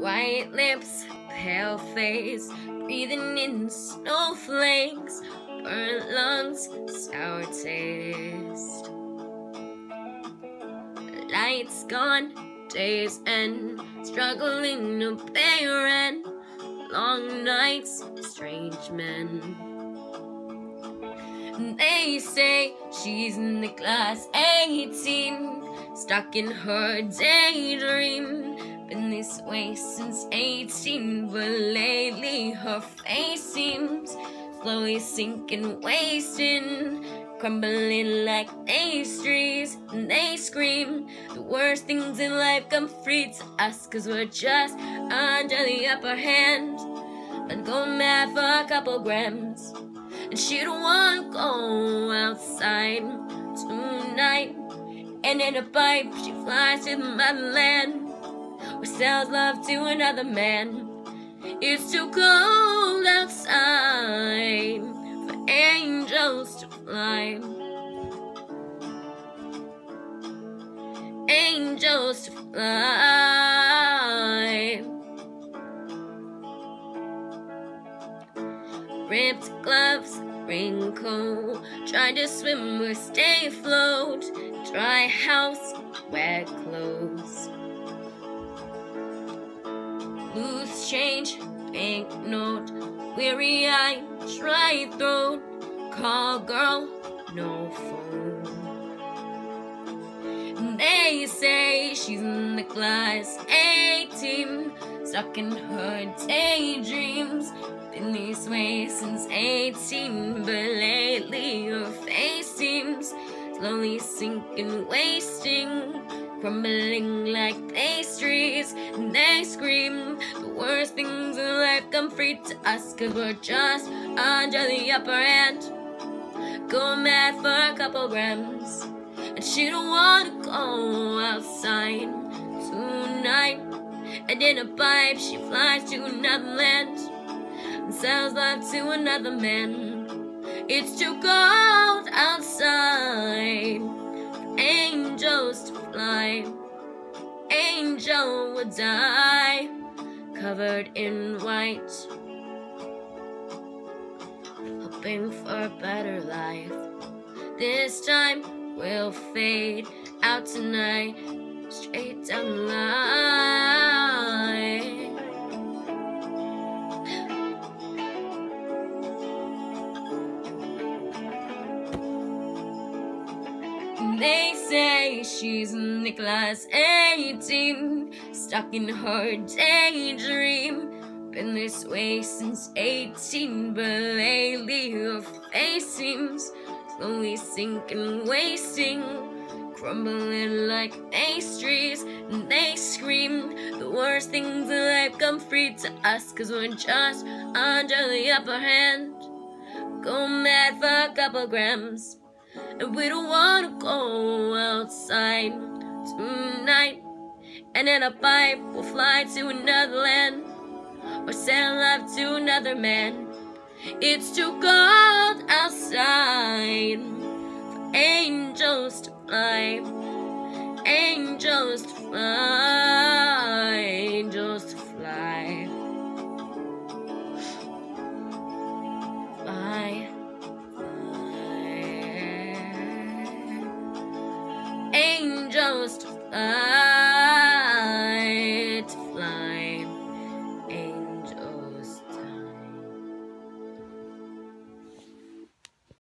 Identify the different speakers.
Speaker 1: White lips, pale face, breathing in snowflakes, burnt lungs, sour taste. Lights gone, days end, struggling to pay rent, long nights, strange men. They say she's in the class 18, stuck in her daydream. Been this way since 18, but lately her face seems slowly sinking, wasting, crumbling like pastries. And they scream the worst things in life come free to us, 'cause we're just under the upper hand. But go mad for a couple grams, and she don't wanna go outside tonight. And in a pipe she flies to the motherland, or sells love to another man. It's too cold outside for angels to fly. Angels to fly. Ripped gloves, raincoat, trying to swim or stay afloat. Dry house, wet clothes. Loose change, bank note, weary eye, dry throat. Call girl, no phone. They say she's in the class 18, stuck in her daydreams. Been this way since 18, but lately her face seems slowly sinking, wasting, crumbling like pastries. And they scream the worst things in life come free to us, 'cause we're just under the upper hand. Go mad for a couple grams, and she don't wanna go outside tonight. And in a pipe she flies to another land, and sells love to another man. It's too cold outside for angels to fly. Angel would die, covered in white, hoping for a better life. This time we'll fade out tonight, straight down the line. They say she's in the class 18, stuck in her daydream. Been this way since 18, but lately her face seems slowly sinking, wasting, crumbling like pastries. And they scream the worst things in life come free to us, 'cause we're just under the upper hand. Go mad for a couple grams, and we don't wanna go outside tonight. And in a pipe we'll fly to another land, or sell love to another man. It's too cold outside for angels to fly. Angels to fly. Angels to fly. Fly. Angels to fly.